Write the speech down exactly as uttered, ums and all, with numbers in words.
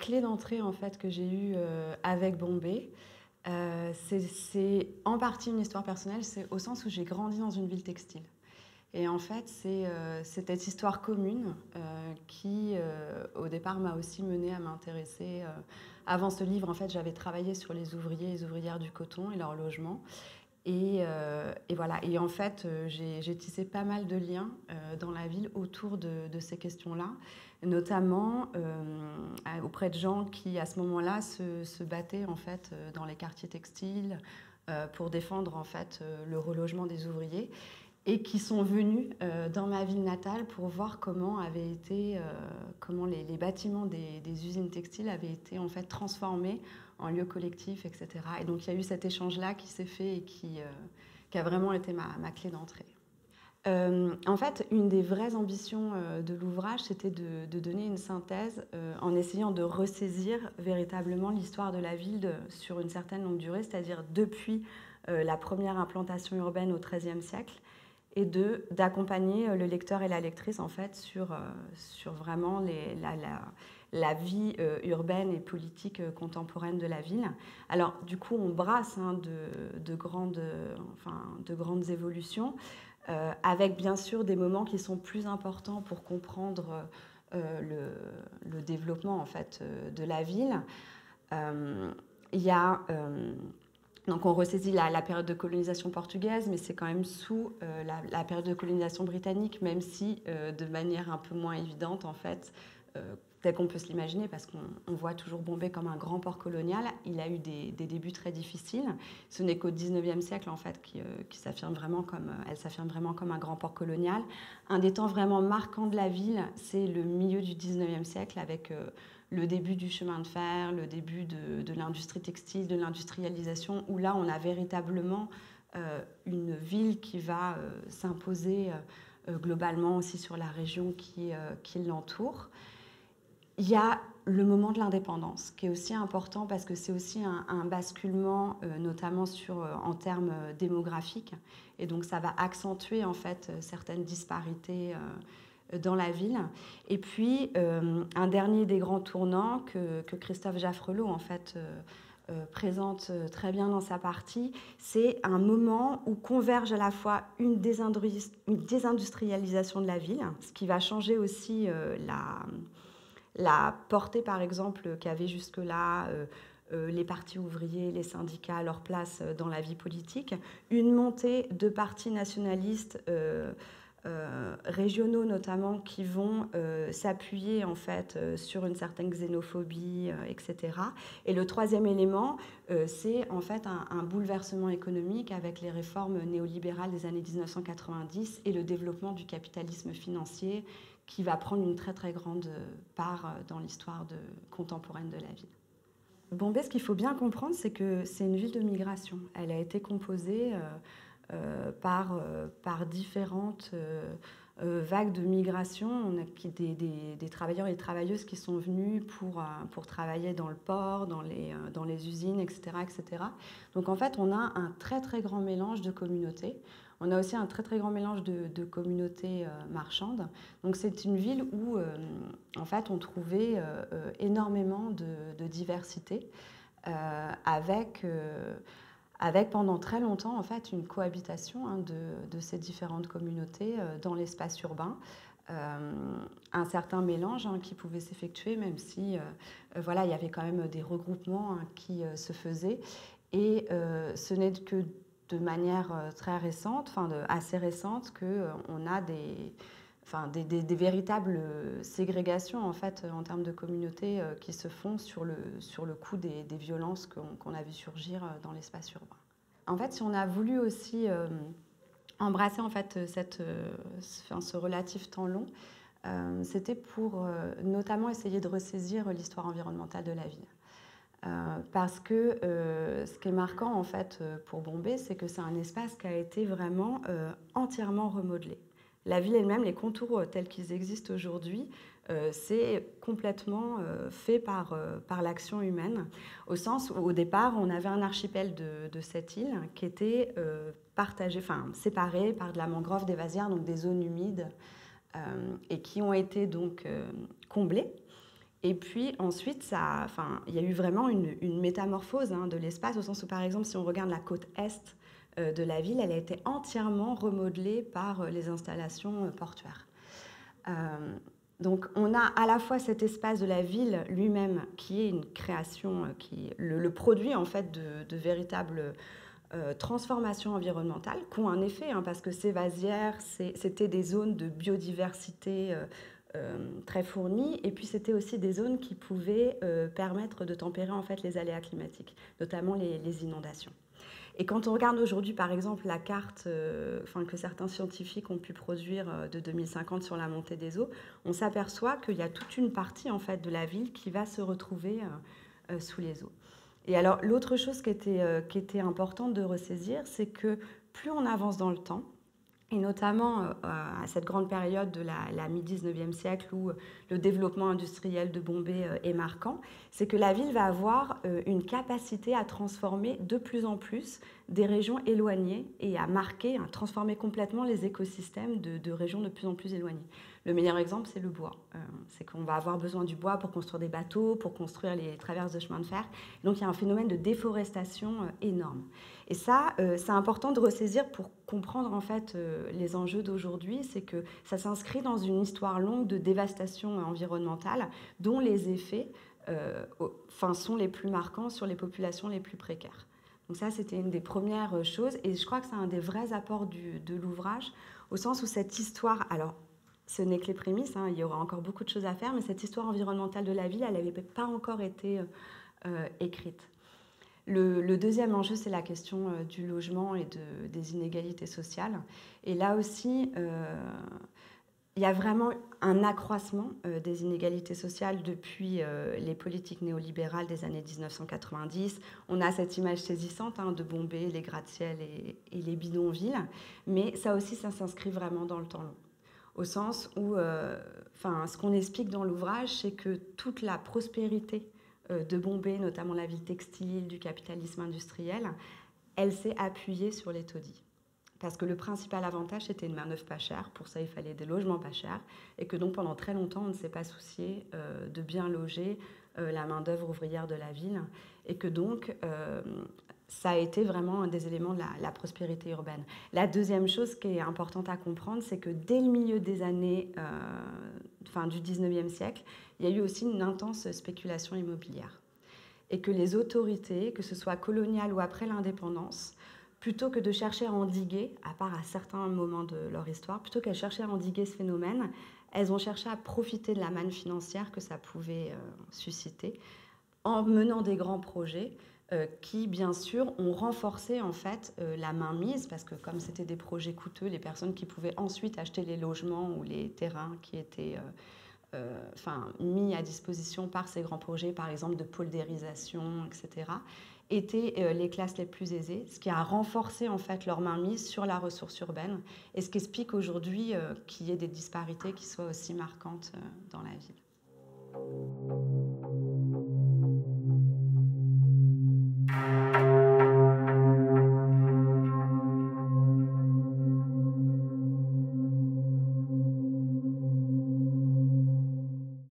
clé d'entrée en fait que j'ai eue euh, avec Bombay, euh, c'est en partie une histoire personnelle, c'est au sens où j'ai grandi dans une ville textile. Et en fait, c'est euh, cette histoire commune euh, qui, euh, au départ, m'a aussi menée à m'intéresser. Euh, avant ce livre, en fait, j'avais travaillé sur les ouvriers et les ouvrières du coton et leur logement. Et, euh, et voilà. Et en fait, euh, j'ai tissé pas mal de liens euh, dans la ville autour de, de ces questions-là, notamment euh, auprès de gens qui, à ce moment-là, se, se battaient en fait euh, dans les quartiers textiles euh, pour défendre en fait euh, le relogement des ouvriers, et qui sont venus euh, dans ma ville natale pour voir comment avaient été, euh, comment les, les bâtiments des, des usines textiles avaient été en fait transformés en lieux collectifs, et cetera. Et donc il y a eu cet échange-là qui s'est fait et qui, euh, qui a vraiment été ma, ma clé d'entrée. Euh, en fait, une des vraies ambitions euh, de l'ouvrage, c'était de, de donner une synthèse euh, en essayant de ressaisir véritablement l'histoire de la ville de, sur une certaine longue durée, c'est-à-dire depuis euh, la première implantation urbaine au treizième siècle, et de d'accompagner le lecteur et la lectrice en fait sur, euh, sur vraiment les, la, la, la vie euh, urbaine et politique euh, contemporaine de la ville. Alors du coup on brasse hein, de, de, grandes, enfin, de grandes évolutions euh, avec bien sûr des moments qui sont plus importants pour comprendre euh, le, le développement en fait euh, de la ville. Euh, il y a euh, Donc on ressaisit la, la période de colonisation portugaise, mais c'est quand même sous euh, la, la période de colonisation britannique, même si euh, de manière un peu moins évidente en fait, euh, tel qu'on peut se l'imaginer, parce qu'on voit toujours Bombay comme un grand port colonial. Il a eu des, des débuts très difficiles. Ce n'est qu'au dix-neuvième siècle en fait qui, euh, qui s'affirme vraiment comme, elle s'affirme vraiment comme un grand port colonial. Un des temps vraiment marquants de la ville, c'est le milieu du dix-neuvième siècle avec euh, le début du chemin de fer, le début de, de l'industrie textile, de l'industrialisation, où là, on a véritablement euh, une ville qui va euh, s'imposer euh, globalement aussi sur la région qui, euh, qui l'entoure. Il y a le moment de l'indépendance, qui est aussi important parce que c'est aussi un, un basculement, euh, notamment sur, euh, en termes démographiques. Et donc, ça va accentuer, en fait, certaines disparités euh, dans la ville. Et puis, euh, un dernier des grands tournants que, que Christophe Jaffrelot, en fait, euh, euh, présente très bien dans sa partie, c'est un moment où converge à la fois une, désindustri une désindustrialisation de la ville, ce qui va changer aussi euh, la, la portée, par exemple, qu'avaient jusque-là euh, euh, les partis ouvriers, les syndicats, leur place dans la vie politique, une montée de partis nationalistes euh, Euh, régionaux notamment qui vont euh, s'appuyer en fait euh, sur une certaine xénophobie, euh, et cetera. Et le troisième élément, euh, c'est en fait un, un bouleversement économique avec les réformes néolibérales des années mille neuf cent quatre-vingt-dix et le développement du capitalisme financier qui va prendre une très très grande part dans l'histoire contemporaine de la ville. Bombay, ce qu'il faut bien comprendre, c'est que c'est une ville de migration. Elle a été composée euh, euh, par, euh, par différentes euh, euh, vagues de migration. On a des, des, des travailleurs et des travailleuses qui sont venus pour, euh, pour travailler dans le port, dans les, euh, dans les usines, et cetera, et cetera. Donc en fait, on a un très très grand mélange de communautés. On a aussi un très très grand mélange de, de communautés euh, marchandes. Donc c'est une ville où euh, en fait on trouvait euh, euh, énormément de, de diversité euh, avec, euh, avec pendant très longtemps en fait une cohabitation hein, de, de ces différentes communautés euh, dans l'espace urbain. Euh, un certain mélange hein, qui pouvait s'effectuer même si euh, euh, voilà, il y avait quand même des regroupements hein, qui euh, se faisaient et euh, ce n'est que de manière très récente, enfin de, assez récente, qu'on euh, a des, enfin, des, des, des véritables ségrégations en, fait, en termes de communautés euh, qui se font sur le, sur le coup des, des violences qu'on qu'on a vu surgir dans l'espace urbain. En fait, si on a voulu aussi euh, embrasser en fait, cette, euh, enfin, ce relatif temps long, euh, c'était pour euh, notamment essayer de ressaisir l'histoire environnementale de la ville. Euh, parce que euh, ce qui est marquant en fait pour Bombay, c'est que c'est un espace qui a été vraiment euh, entièrement remodelé. La ville elle-même, les contours tels qu'ils existent aujourd'hui, euh, c'est complètement euh, fait par, euh, par l'action humaine, au sens où au départ on avait un archipel de, de cette île qui était euh, partagé, enfin séparé par de la mangrove, des vasières, donc des zones humides, euh, et qui ont été donc euh, comblées. Et puis ensuite, ça, enfin, il y a eu vraiment une, une métamorphose hein, de l'espace, au sens où, par exemple, si on regarde la côte est euh, de la ville, elle a été entièrement remodelée par euh, les installations euh, portuaires. Euh, donc on a à la fois cet espace de la ville lui-même qui est une création, euh, qui le, le produit en fait de, de véritables euh, transformations environnementales qui ont un effet, hein, parce que ces vasières, c'était des zones de biodiversité euh, Euh, très fournies, et puis c'était aussi des zones qui pouvaient euh, permettre de tempérer en fait les aléas climatiques, notamment les, les inondations. Et quand on regarde aujourd'hui, par exemple, la carte euh, enfin, que certains scientifiques ont pu produire euh, de deux mille cinquante sur la montée des eaux, on s'aperçoit qu'il y a toute une partie en fait, de la ville qui va se retrouver euh, euh, sous les eaux. Et alors, l'autre chose qui était, euh, qui était importante de ressaisir, c'est que plus on avance dans le temps, et notamment euh, à cette grande période de la, la mi-dix-neuvième siècle où le développement industriel de Bombay euh, est marquant, c'est que la ville va avoir euh, une capacité à transformer de plus en plus des régions éloignées et à marquer, à transformer complètement les écosystèmes de, de régions de plus en plus éloignées. Le meilleur exemple, c'est le bois. Euh, c'est qu'on va avoir besoin du bois pour construire des bateaux, pour construire les traverses de chemin de fer. Donc il y a un phénomène de déforestation euh, énorme. Et ça, euh, c'est important de ressaisir pour comprendre en fait euh, les enjeux d'aujourd'hui. C'est que ça s'inscrit dans une histoire longue de dévastation environnementale dont les effets euh, enfin, sont les plus marquants sur les populations les plus précaires. Donc ça, c'était une des premières choses. Et je crois que c'est un des vrais apports du, de l'ouvrage, au sens où cette histoire... Alors, ce n'est que les prémices, hein, il y aura encore beaucoup de choses à faire, mais cette histoire environnementale de la ville, elle n'avait pas encore été euh, écrite. Le, le deuxième enjeu, c'est la question euh, du logement et de, des inégalités sociales. Et là aussi, euh, il y a vraiment un accroissement euh, des inégalités sociales depuis euh, les politiques néolibérales des années mille neuf cent quatre-vingt-dix. On a cette image saisissante hein, de Bombay, les gratte-ciel et, et les bidonvilles, mais ça aussi, ça s'inscrit vraiment dans le temps long. Au sens où, euh, enfin, ce qu'on explique dans l'ouvrage, c'est que toute la prospérité euh, de Bombay, notamment la ville textile, du capitalisme industriel, elle s'est appuyée sur les taudis. Parce que le principal avantage, c'était une main-d'œuvre pas chère. Pour ça, il fallait des logements pas chers. Et que donc, pendant très longtemps, on ne s'est pas soucié euh, de bien loger euh, la main-d'œuvre ouvrière de la ville. Et que donc, euh, ça a été vraiment un des éléments de la, la prospérité urbaine. La deuxième chose qui est importante à comprendre, c'est que dès le milieu des années euh, enfin, du dix-neuvième siècle, il y a eu aussi une intense spéculation immobilière. Et que les autorités, que ce soit coloniales ou après l'indépendance, plutôt que de chercher à endiguer, à part à certains moments de leur histoire, plutôt qu'à chercher à endiguer ce phénomène, elles ont cherché à profiter de la manne financière que ça pouvait euh, susciter en menant des grands projets euh, qui, bien sûr, ont renforcé en fait euh, la mainmise, parce que comme c'était des projets coûteux, les personnes qui pouvaient ensuite acheter les logements ou les terrains qui étaient euh, euh, enfin, mis à disposition par ces grands projets, par exemple de poldérisation, et cetera, étaient euh, les classes les plus aisées, ce qui a renforcé en fait leur mainmise sur la ressource urbaine et ce qui explique aujourd'hui euh, qu'il y ait des disparités qui soient aussi marquantes euh, dans la ville.